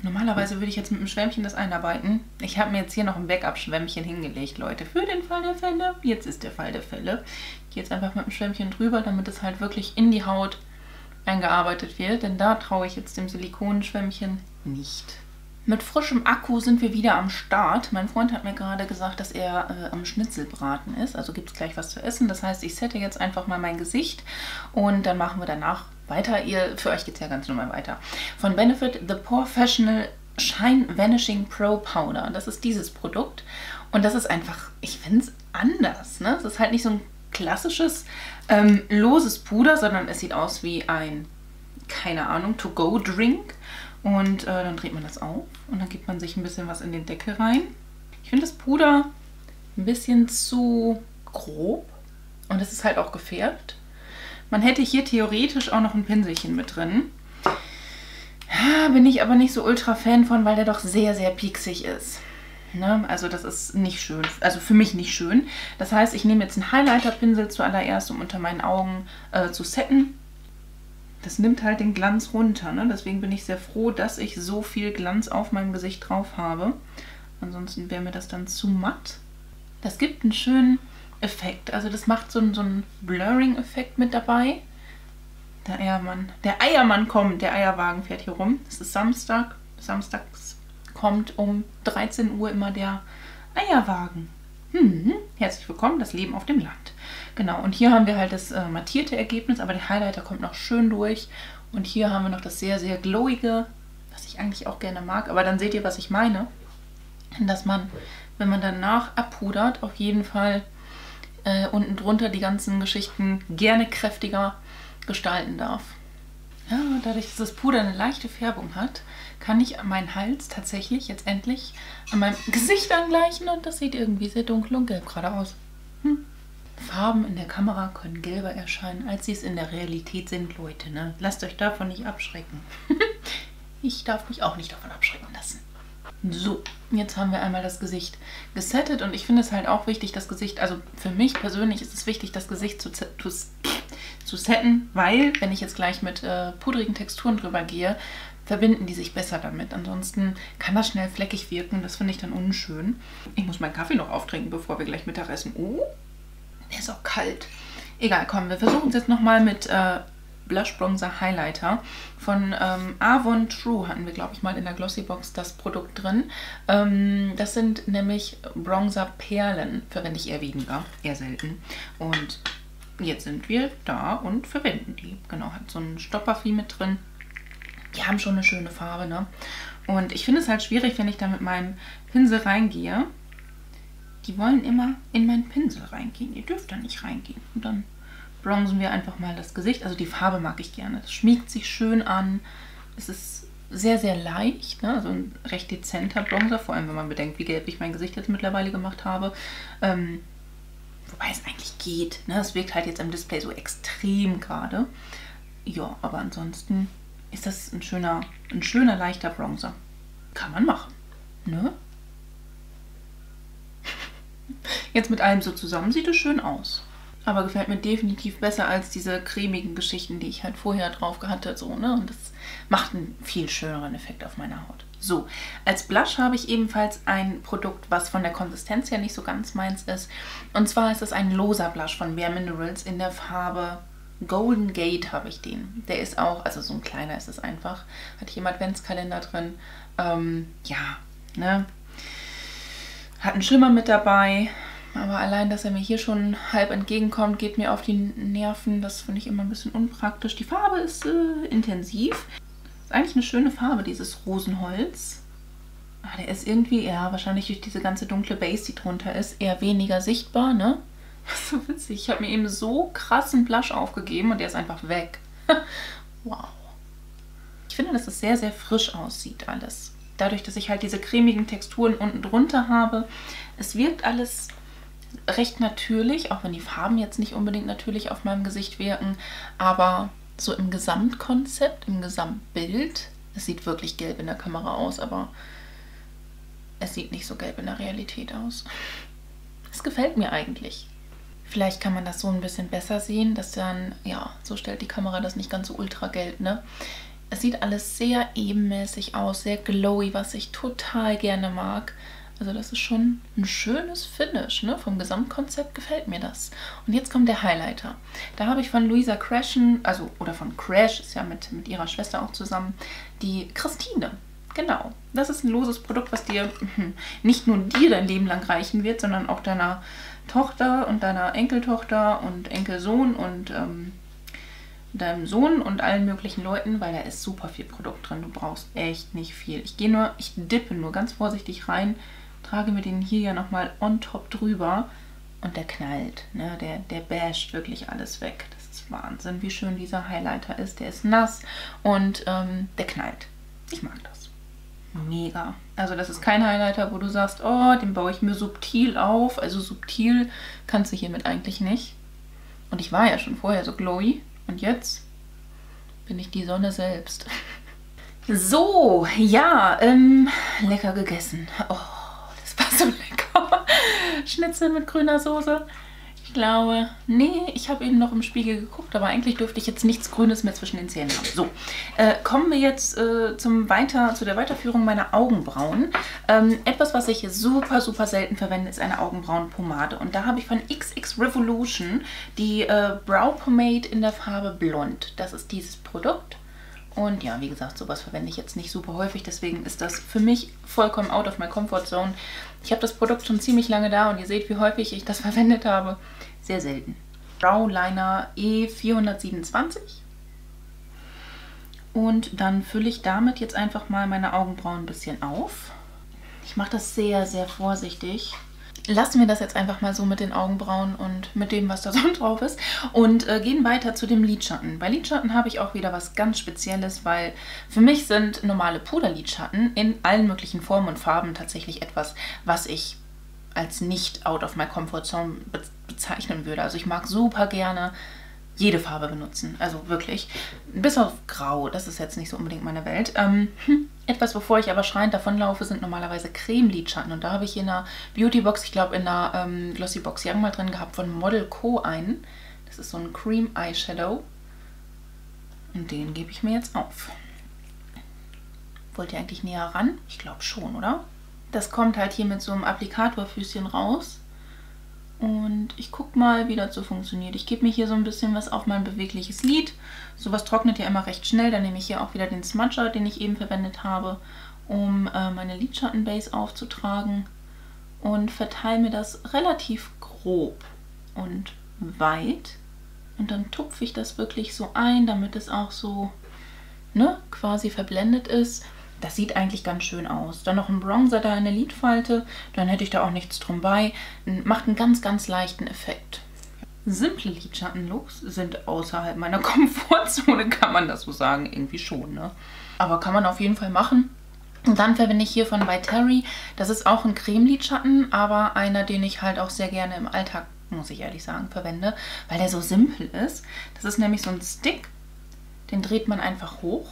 Normalerweise würde ich jetzt mit einem Schwämmchen das einarbeiten. Ich habe mir jetzt hier noch ein Backup-Schwämmchen hingelegt, Leute. Für den Fall der Fälle. Jetzt ist der Fall der Fälle. Ich gehe jetzt einfach mit dem Schwämmchen drüber, damit es halt wirklich in die Haut eingearbeitet wird. Denn da traue ich jetzt dem Silikonenschwämmchen nicht. Mit frischem Akku sind wir wieder am Start. Mein Freund hat mir gerade gesagt, dass er äh, am Schnitzelbraten ist. Also gibt es gleich was zu essen. Das heißt, ich sette jetzt einfach mal mein Gesicht und dann machen wir danach weiter. Ihr, für euch geht es ja ganz normal weiter. Von Benefit The Professional Shine Vanishing Pro Powder. Das ist dieses Produkt. Und das ist einfach, ich finde es anders. Ne? Es ist halt nicht so ein klassisches ähm, loses Puder, sondern es sieht aus wie ein, keine Ahnung, To-Go-Drink. Und äh, dann dreht man das auf und dann gibt man sich ein bisschen was in den Deckel rein. Ich finde das Puder ein bisschen zu grob und es ist halt auch gefärbt. Man hätte hier theoretisch auch noch ein Pinselchen mit drin. Ja, bin ich aber nicht so ultra Fan von, weil der doch sehr, sehr pieksig ist. Ne? Also das ist nicht schön, also für mich nicht schön. Das heißt, ich nehme jetzt einen Highlighter-Pinsel zuallererst, um unter meinen Augen äh, zu setten. Das nimmt halt den Glanz runter, ne? Deswegen bin ich sehr froh, dass ich so viel Glanz auf meinem Gesicht drauf habe. Ansonsten wäre mir das dann zu matt. Das gibt einen schönen Effekt. Also das macht so einen, so einen Blurring-Effekt mit dabei. Der Eiermann, der Eiermann kommt, der Eierwagen fährt hier rum. Es ist Samstag. Samstags kommt um dreizehn Uhr immer der Eierwagen. Hm, herzlich willkommen, das Leben auf dem Land. Genau, und hier haben wir halt das äh, mattierte Ergebnis, aber der Highlighter kommt noch schön durch. Und hier haben wir noch das sehr, sehr glowige, was ich eigentlich auch gerne mag. Aber dann seht ihr, was ich meine. Dass man, wenn man danach abpudert, auf jeden Fall äh, unten drunter die ganzen Geschichten gerne kräftiger gestalten darf. Ja, dadurch, dass das Puder eine leichte Färbung hat, kann ich meinen Hals tatsächlich jetzt endlich an meinem Gesicht angleichen und das sieht irgendwie sehr dunkel und gelb gerade aus. Hm. Farben in der Kamera können gelber erscheinen, als sie es in der Realität sind, Leute. Ne? Lasst euch davon nicht abschrecken. Ich darf mich auch nicht davon abschrecken lassen. So, jetzt haben wir einmal das Gesicht gesettet und ich finde es halt auch wichtig, das Gesicht, also für mich persönlich ist es wichtig, das Gesicht zu, zu, zu setten, weil, wenn ich jetzt gleich mit äh, pudrigen Texturen drüber gehe, verbinden die sich besser damit. Ansonsten kann das schnell fleckig wirken, das finde ich dann unschön. Ich muss meinen Kaffee noch auftrinken, bevor wir gleich Mittag essen. Oh, der ist auch kalt. Egal, komm, wir versuchen es jetzt nochmal mit äh, Blush Bronzer Highlighter. Von ähm, Avon True hatten wir, glaube ich, mal in der Glossybox das Produkt drin. Ähm, das sind nämlich Bronzer Perlen, verwende ich eher weniger, eher selten. Und jetzt sind wir da und verwenden die. Genau, hat so einen Stoppervieh mit drin. Die haben schon eine schöne Farbe, ne? Und ich finde es halt schwierig, wenn ich da mit meinem Pinsel reingehe. Die wollen immer in meinen Pinsel reingehen. Ihr dürft da nicht reingehen. Und dann bronzen wir einfach mal das Gesicht. Also die Farbe mag ich gerne. Es schmiegt sich schön an. Es ist sehr, sehr leicht. Ne? Also ein recht dezenter Bronzer. Vor allem, wenn man bedenkt, wie gelb ich mein Gesicht jetzt mittlerweile gemacht habe. Ähm, wobei es eigentlich geht. Ne? Es wirkt halt jetzt am Display so extrem gerade. Ja, aber ansonsten ist das ein schöner, ein schöner, leichter Bronzer. Kann man machen. Ne? Jetzt mit allem so zusammen sieht es schön aus. Aber gefällt mir definitiv besser als diese cremigen Geschichten, die ich halt vorher drauf hatte. So, ne? Und das macht einen viel schöneren Effekt auf meiner Haut. So, als Blush habe ich ebenfalls ein Produkt, was von der Konsistenz her nicht so ganz meins ist. Und zwar ist es ein loser Blush von Bare Minerals in der Farbe Golden Gate habe ich den. Der ist auch, also so ein kleiner ist es einfach. Hat hier im Adventskalender drin. Ähm, ja, ne? Hat einen Schimmer mit dabei. Aber allein, dass er mir hier schon halb entgegenkommt, geht mir auf die Nerven. Das finde ich immer ein bisschen unpraktisch. Die Farbe ist äh, intensiv. Ist eigentlich eine schöne Farbe, dieses Rosenholz. Ah, der ist irgendwie, ja, wahrscheinlich durch diese ganze dunkle Base, die drunter ist, eher weniger sichtbar, ne? So witzig. Ich habe mir eben so krassen Blush aufgegeben und der ist einfach weg. Wow. Ich finde, dass das sehr, sehr frisch aussieht alles. Dadurch, dass ich halt diese cremigen Texturen unten drunter habe. Es wirkt alles recht natürlich, auch wenn die Farben jetzt nicht unbedingt natürlich auf meinem Gesicht wirken. Aber so im Gesamtkonzept, im Gesamtbild, es sieht wirklich gelb in der Kamera aus, aber es sieht nicht so gelb in der Realität aus. Es gefällt mir eigentlich. Vielleicht kann man das so ein bisschen besser sehen, dass dann, ja, so stellt die Kamera das nicht ganz so ultra gelb, ne? Es sieht alles sehr ebenmäßig aus, sehr glowy, was ich total gerne mag. Also das ist schon ein schönes Finish, ne? Vom Gesamtkonzept gefällt mir das. Und jetzt kommt der Highlighter. Da habe ich von Louisa Crashen, also oder von Crash, ist ja mit, mit ihrer Schwester auch zusammen, die Christine. Genau. Das ist ein loses Produkt, was dir nicht nur dir dein Leben lang reichen wird, sondern auch deiner Tochter und deiner Enkeltochter und Enkelsohn und ähm, deinem Sohn und allen möglichen Leuten, weil da ist super viel Produkt drin. Du brauchst echt nicht viel. Ich gehe nur, ich dippe nur ganz vorsichtig rein, trage mir den hier ja nochmal on top drüber und der knallt, ne? Der, der basht wirklich alles weg. Das ist Wahnsinn, wie schön dieser Highlighter ist. Der ist nass und ähm, der knallt. Ich mag das. Mega. Also das ist kein Highlighter, wo du sagst, oh, den baue ich mir subtil auf. Also subtil kannst du hiermit eigentlich nicht. Und ich war ja schon vorher so glowy und jetzt bin ich die Sonne selbst. So, ja, ähm, lecker gegessen. Oh, so lecker. Schnitzel mit grüner Soße. Ich glaube, nee, ich habe eben noch im Spiegel geguckt, aber eigentlich dürfte ich jetzt nichts Grünes mehr zwischen den Zähnen haben. So, äh, kommen wir jetzt äh, zum Weiter, zu der Weiterführung meiner Augenbrauen. Ähm, etwas, was ich super, super selten verwende, ist eine Augenbrauenpomade. Und da habe ich von X X Revolution die äh, Brow Pomade in der Farbe Blond. Das ist dieses Produkt. Und ja, wie gesagt, sowas verwende ich jetzt nicht super häufig, deswegen ist das für mich vollkommen out of my comfort zone. Ich habe das Produkt schon ziemlich lange da und ihr seht, wie häufig ich das verwendet habe. Sehr selten. Brow Liner E vierhundertsiebenundzwanzig. Und dann fülle ich damit jetzt einfach mal meine Augenbrauen ein bisschen auf. Ich mache das sehr, sehr vorsichtig. Lassen wir das jetzt einfach mal so mit den Augenbrauen und mit dem, was da so drauf ist. Und äh, gehen weiter zu dem Lidschatten. Bei Lidschatten habe ich auch wieder was ganz Spezielles, weil für mich sind normale Puderlidschatten in allen möglichen Formen und Farben tatsächlich etwas, was ich als nicht out of my comfort zone be bezeichnen würde. Also ich mag super gerne jede Farbe benutzen, also wirklich. Bis auf Grau, das ist jetzt nicht so unbedingt meine Welt. Ähm, hm, etwas, wovor ich aber schreiend davonlaufe, sind normalerweise Creme-Lidschatten. Und da habe ich in einer Beauty-Box, ich glaube in einer ähm, Glossy-Box Young mal drin gehabt, von Model Co. einen. Das ist so ein Cream Eyeshadow. Und den gebe ich mir jetzt auf. Wollt ihr eigentlich näher ran? Ich glaube schon, oder? Das kommt halt hier mit so einem Applikatorfüßchen raus. Und ich gucke mal, wie das so funktioniert. Ich gebe mir hier so ein bisschen was auf mein bewegliches Lid. Sowas trocknet ja immer recht schnell. Dann nehme ich hier auch wieder den Smudger, den ich eben verwendet habe, um äh, meine Lidschattenbase aufzutragen. Und verteile mir das relativ grob und weit. Und dann tupfe ich das wirklich so ein, damit es auch so, ne, quasi verblendet ist. Das sieht eigentlich ganz schön aus. Dann noch ein Bronzer da in der Lidfalte, dann hätte ich da auch nichts drum bei. Macht einen ganz, ganz leichten Effekt. Simple Lidschattenlooks sind außerhalb meiner Komfortzone, kann man das so sagen, irgendwie schon, ne? Aber kann man auf jeden Fall machen. Und dann verwende ich hier von By Terry, das ist auch ein Creme-Lidschatten, aber einer, den ich halt auch sehr gerne im Alltag, muss ich ehrlich sagen, verwende, weil der so simpel ist. Das ist nämlich so ein Stick, den dreht man einfach hoch.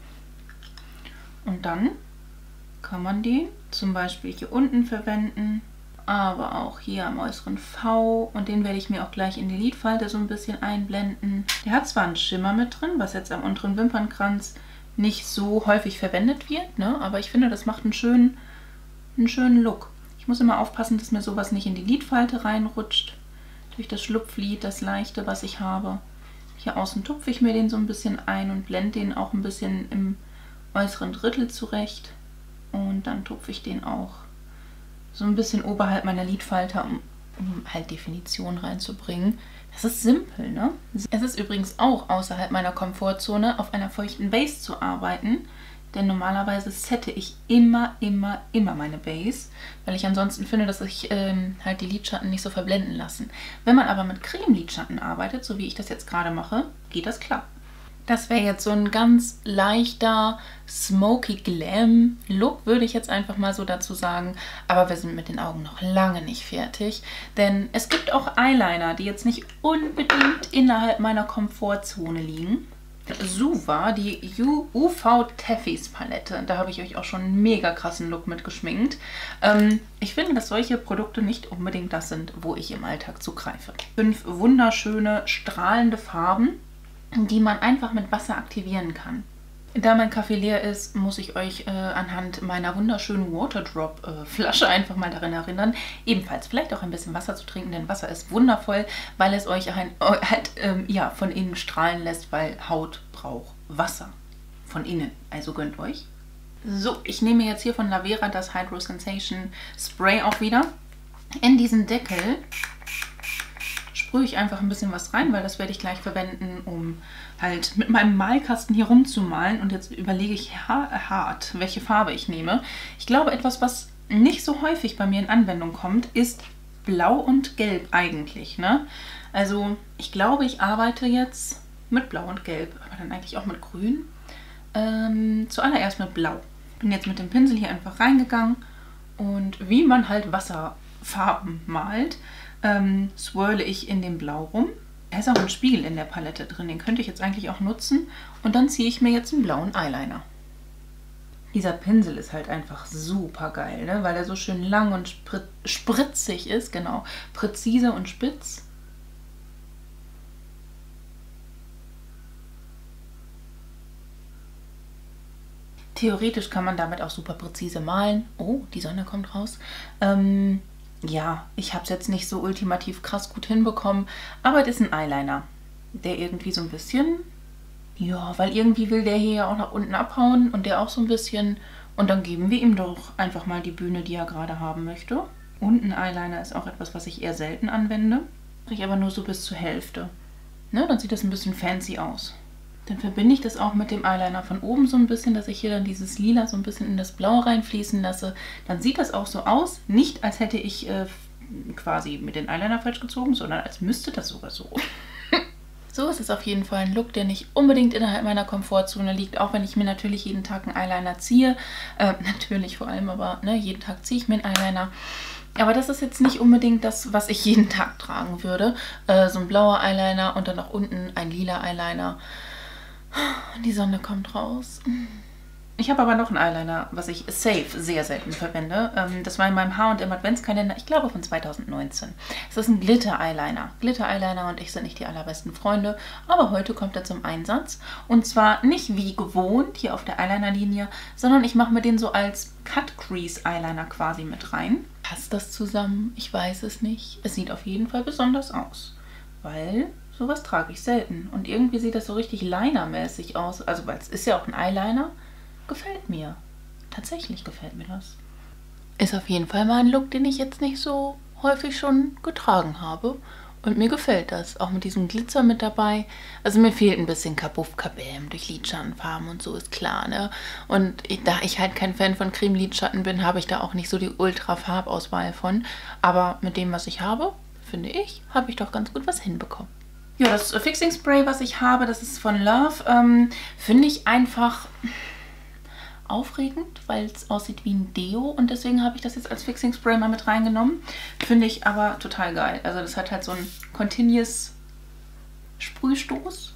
Und dann kann man den zum Beispiel hier unten verwenden, aber auch hier am äußeren V. Und den werde ich mir auch gleich in die Lidfalte so ein bisschen einblenden. Der hat zwar einen Schimmer mit drin, was jetzt am unteren Wimpernkranz nicht so häufig verwendet wird, ne? Aber ich finde, das macht einen schönen, einen schönen Look. Ich muss immer aufpassen, dass mir sowas nicht in die Lidfalte reinrutscht. Durch das Schlupflid, das leichte, was ich habe. Hier außen tupfe ich mir den so ein bisschen ein und blende den auch ein bisschen im äußeren Drittel zurecht. Und dann tupfe ich den auch so ein bisschen oberhalb meiner Lidfalte, um, um halt Definition reinzubringen. Das ist simpel, ne? Es ist übrigens auch außerhalb meiner Komfortzone, auf einer feuchten Base zu arbeiten. Denn normalerweise sette ich immer, immer, immer meine Base, weil ich ansonsten finde, dass sich ähm, halt die Lidschatten nicht so verblenden lassen. Wenn man aber mit Creme-Lidschatten arbeitet, so wie ich das jetzt gerade mache, geht das klar. Das wäre jetzt so ein ganz leichter Smoky Glam Look, würde ich jetzt einfach mal so dazu sagen. Aber wir sind mit den Augen noch lange nicht fertig, denn es gibt auch Eyeliner, die jetzt nicht unbedingt innerhalb meiner Komfortzone liegen. Suva, die U V Taffys Palette. Da habe ich euch auch schon einen mega krassen Look mit geschminkt. Ähm, ich finde, dass solche Produkte nicht unbedingt das sind, wo ich im Alltag zugreife. Fünf wunderschöne, strahlende Farben, die man einfach mit Wasser aktivieren kann. Da mein Kaffee leer ist, muss ich euch äh, anhand meiner wunderschönen Waterdrop-Flasche äh, einfach mal daran erinnern, ebenfalls vielleicht auch ein bisschen Wasser zu trinken, denn Wasser ist wundervoll, weil es euch ein, äh, halt ähm, ja, von innen strahlen lässt, weil Haut braucht Wasser von innen. Also gönnt euch. So, ich nehme jetzt hier von Lavera das Hydro Sensation Spray auch wieder. In diesen Deckel sprühe ich einfach ein bisschen was rein, weil das werde ich gleich verwenden, um halt mit meinem Malkasten hier rumzumalen. Und jetzt überlege ich hart, welche Farbe ich nehme. Ich glaube, etwas, was nicht so häufig bei mir in Anwendung kommt, ist Blau und Gelb eigentlich, ne? Also ich glaube, ich arbeite jetzt mit Blau und Gelb, aber dann eigentlich auch mit Grün. Ähm, zuallererst mit Blau. Bin jetzt mit dem Pinsel hier einfach reingegangen und wie man halt Wasserfarben malt, ähm, swirle ich in dem Blau rum. Da ist auch ein Spiegel in der Palette drin, den könnte ich jetzt eigentlich auch nutzen. Und dann ziehe ich mir jetzt einen blauen Eyeliner. Dieser Pinsel ist halt einfach super geil, ne? Weil er so schön lang und sprit spritzig ist, genau, präzise und spitz. Theoretisch kann man damit auch super präzise malen. Oh, die Sonne kommt raus. Ähm, ja, ich habe es jetzt nicht so ultimativ krass gut hinbekommen, aber es ist ein Eyeliner, der irgendwie so ein bisschen, ja, weil irgendwie will der hier ja auch nach unten abhauen und der auch so ein bisschen. Und dann geben wir ihm doch einfach mal die Bühne, die er gerade haben möchte. Und ein Eyeliner ist auch etwas, was ich eher selten anwende. Mache ich aber nur so bis zur Hälfte. Ne, dann sieht das ein bisschen fancy aus. Dann verbinde ich das auch mit dem Eyeliner von oben so ein bisschen, dass ich hier dann dieses Lila so ein bisschen in das Blau reinfließen lasse. Dann sieht das auch so aus, nicht als hätte ich äh, quasi mit den Eyeliner falsch gezogen, sondern als müsste das sogar so. So ist es auf jeden Fall ein Look, der nicht unbedingt innerhalb meiner Komfortzone liegt, auch wenn ich mir natürlich jeden Tag einen Eyeliner ziehe. Äh, natürlich vor allem, aber ne, jeden Tag ziehe ich mir einen Eyeliner. Aber das ist jetzt nicht unbedingt das, was ich jeden Tag tragen würde. Äh, so ein blauer Eyeliner und dann auch unten ein lila Eyeliner. Die Sonne kommt raus. Ich habe aber noch einen Eyeliner, was ich safe sehr selten verwende. Das war in meinem H und M Adventskalender, ich glaube von zweitausendneunzehn. Es ist ein Glitter-Eyeliner. Glitter-Eyeliner und ich sind nicht die allerbesten Freunde, aber heute kommt er zum Einsatz. Und zwar nicht wie gewohnt hier auf der Eyeliner-Linie, sondern ich mache mir den so als Cut-Crease-Eyeliner quasi mit rein. Passt das zusammen? Ich weiß es nicht. Es sieht auf jeden Fall besonders aus, weil sowas trage ich selten. Und irgendwie sieht das so richtig Liner-mäßig aus. Also, weil es ist ja auch ein Eyeliner. Gefällt mir. Tatsächlich gefällt mir das. Ist auf jeden Fall mal ein Look, den ich jetzt nicht so häufig schon getragen habe. Und mir gefällt das. Auch mit diesem Glitzer mit dabei. Also mir fehlt ein bisschen Kabuff, Kabam durch Lidschattenfarben und so, ist klar, ne? Und ich, da ich halt kein Fan von Creme-Lidschatten bin, habe ich da auch nicht so die Ultra-Farbauswahl von. Aber mit dem, was ich habe, finde ich, habe ich doch ganz gut was hinbekommen. Ja, das Fixing Spray, was ich habe, das ist von Love, ähm, finde ich einfach aufregend, weil es aussieht wie ein Deo und deswegen habe ich das jetzt als Fixing Spray mal mit reingenommen. Finde ich aber total geil. Also das hat halt so einen Continuous Sprühstoß.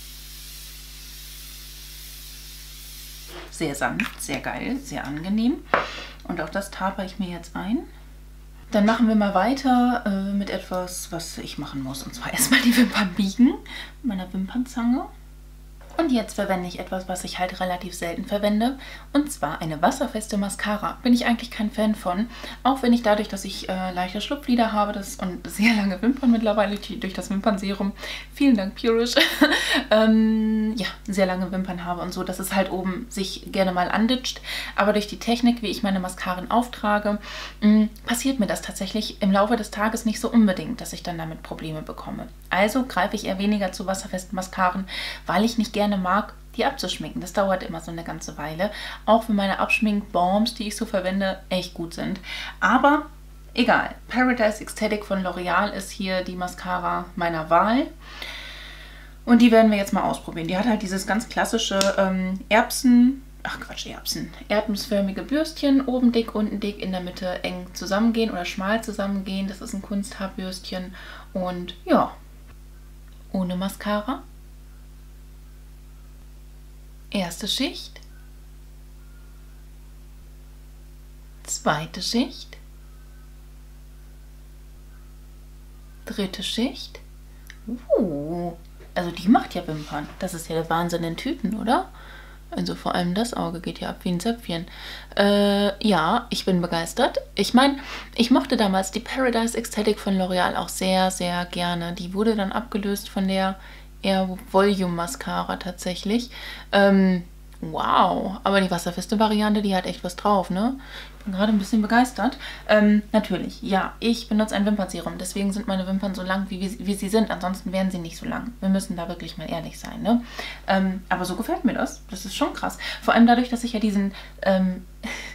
Sehr sanft, sehr geil, sehr angenehm. Und auch das taper ich mir jetzt ein. Dann machen wir mal weiter äh, mit etwas, was ich machen muss. Und zwar erstmal die Wimpern biegen mit meiner Wimpernzange. Und jetzt verwende ich etwas, was ich halt relativ selten verwende, und zwar eine wasserfeste Mascara. Bin ich eigentlich kein Fan von, auch wenn ich dadurch, dass ich äh, leichte Schlupflider habe das, und sehr lange Wimpern mittlerweile durch das Wimpernserum, vielen Dank Purish, ähm, ja, sehr lange Wimpern habe und so, dass es halt oben sich gerne mal anditscht. Aber durch die Technik, wie ich meine Mascaren auftrage, mh, passiert mir das tatsächlich im Laufe des Tages nicht so unbedingt, dass ich dann damit Probleme bekomme. Also greife ich eher weniger zu wasserfesten Mascaren, weil ich nicht gerne mag, die abzuschminken. Das dauert immer so eine ganze Weile. Auch wenn meine Abschminkbalms, die ich so verwende, echt gut sind. Aber egal. Paradise Ecstatic von L'Oreal ist hier die Mascara meiner Wahl. Und die werden wir jetzt mal ausprobieren. Die hat halt dieses ganz klassische ähm, Erbsen, ach Quatsch, Erbsen, erdnussförmige Bürstchen, oben dick, unten dick, in der Mitte eng zusammengehen oder schmal zusammengehen. Das ist ein Kunsthaarbürstchen und ja, ohne Mascara. Erste Schicht, zweite Schicht, dritte Schicht. Uh, also die macht ja Wimpern. Das ist ja der Wahnsinn in Tüten, oder? Also vor allem das Auge geht ja ab wie ein Zäpfchen. Äh, ja, ich bin begeistert. Ich meine, ich mochte damals die Paradise Extatic von L'Oreal auch sehr, sehr gerne. Die wurde dann abgelöst von der Air Volume Mascara tatsächlich. Ähm, wow, aber die wasserfeste Variante, die hat echt was drauf, ne? Ich bin gerade ein bisschen begeistert. Ähm, natürlich, ja, ich benutze ein Wimpernserum, deswegen sind meine Wimpern so lang, wie, wie, wie sie sind. Ansonsten wären sie nicht so lang. Wir müssen da wirklich mal ehrlich sein, ne? Ähm, aber so gefällt mir das. Das ist schon krass. Vor allem dadurch, dass ich ja diesen ähm,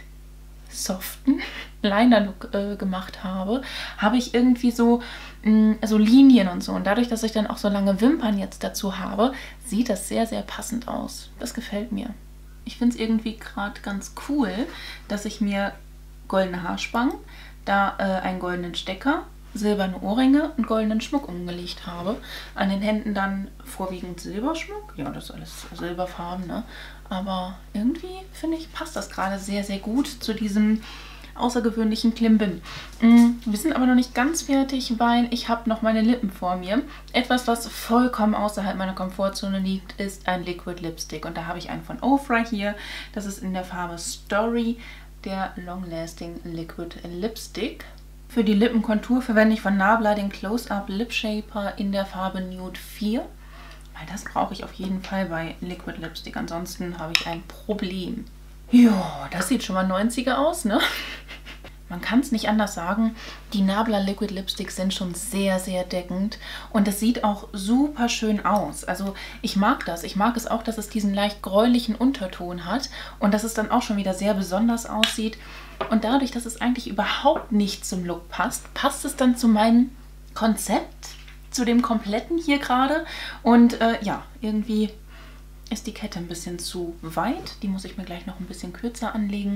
soften Liner-Look äh, gemacht habe, habe ich irgendwie so, mh, so Linien und so. Und dadurch, dass ich dann auch so lange Wimpern jetzt dazu habe, sieht das sehr, sehr passend aus. Das gefällt mir. Ich finde es irgendwie gerade ganz cool, dass ich mir goldene Haarspangen, da äh, einen goldenen Stecker, silberne Ohrringe und goldenen Schmuck umgelegt habe. An den Händen dann vorwiegend Silberschmuck. Ja, das ist alles Silberfarben, ne? Aber irgendwie, finde ich, passt das gerade sehr, sehr gut zu diesem außergewöhnlichen Klimbim. Wir sind aber noch nicht ganz fertig, weil ich habe noch meine Lippen vor mir. Etwas, was vollkommen außerhalb meiner Komfortzone liegt, ist ein Liquid Lipstick. Und da habe ich einen von Ofra hier. Das ist in der Farbe Story, der Long Lasting Liquid Lipstick. Für die Lippenkontur verwende ich von Nabla den Close-Up Lip Shaper in der Farbe Nude vier. Weil das brauche ich auf jeden Fall bei Liquid Lipstick. Ansonsten habe ich ein Problem. Ja, das sieht schon mal neunziger aus, ne? Man kann es nicht anders sagen, die Nabla Liquid Lipsticks sind schon sehr, sehr deckend und es sieht auch super schön aus. Also ich mag das. Ich mag es auch, dass es diesen leicht gräulichen Unterton hat und dass es dann auch schon wieder sehr besonders aussieht. Und dadurch, dass es eigentlich überhaupt nicht zum Look passt, passt es dann zu meinem Konzept, zu dem kompletten hier gerade. Und äh, ja, irgendwie ist die Kette ein bisschen zu weit. Die muss ich mir gleich noch ein bisschen kürzer anlegen.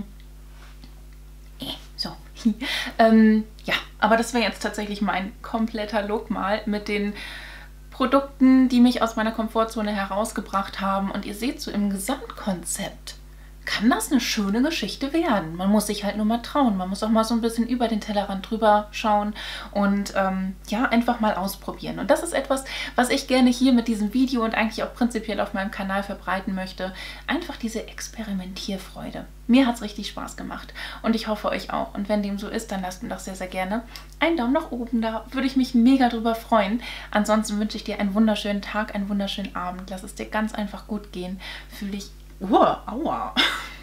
So, ähm, ja, aber das wäre jetzt tatsächlich mein kompletter Look mal mit den Produkten, die mich aus meiner Komfortzone herausgebracht haben. Und ihr seht so im Gesamtkonzept, kann das eine schöne Geschichte werden. Man muss sich halt nur mal trauen. Man muss auch mal so ein bisschen über den Tellerrand drüber schauen und ähm, ja, einfach mal ausprobieren. Und das ist etwas, was ich gerne hier mit diesem Video und eigentlich auch prinzipiell auf meinem Kanal verbreiten möchte. Einfach diese Experimentierfreude. Mir hat es richtig Spaß gemacht und ich hoffe euch auch. Und wenn dem so ist, dann lasst mir doch sehr, sehr gerne einen Daumen nach oben da. Würde ich mich mega drüber freuen. Ansonsten wünsche ich dir einen wunderschönen Tag, einen wunderschönen Abend. Lass es dir ganz einfach gut gehen. Fühl dich... Oh, aua.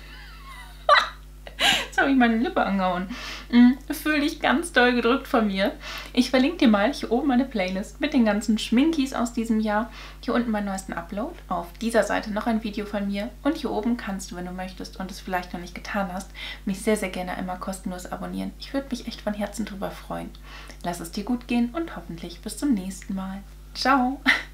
Jetzt habe ich meine Lippe angehauen. Fühl dich ganz doll gedrückt von mir. Ich verlinke dir mal hier oben meine Playlist mit den ganzen Schminkis aus diesem Jahr. Hier unten meinen neuesten Upload. Auf dieser Seite noch ein Video von mir. Und hier oben kannst du, wenn du möchtest und es vielleicht noch nicht getan hast, mich sehr, sehr gerne einmal kostenlos abonnieren. Ich würde mich echt von Herzen drüber freuen. Lass es dir gut gehen und hoffentlich bis zum nächsten Mal. Ciao!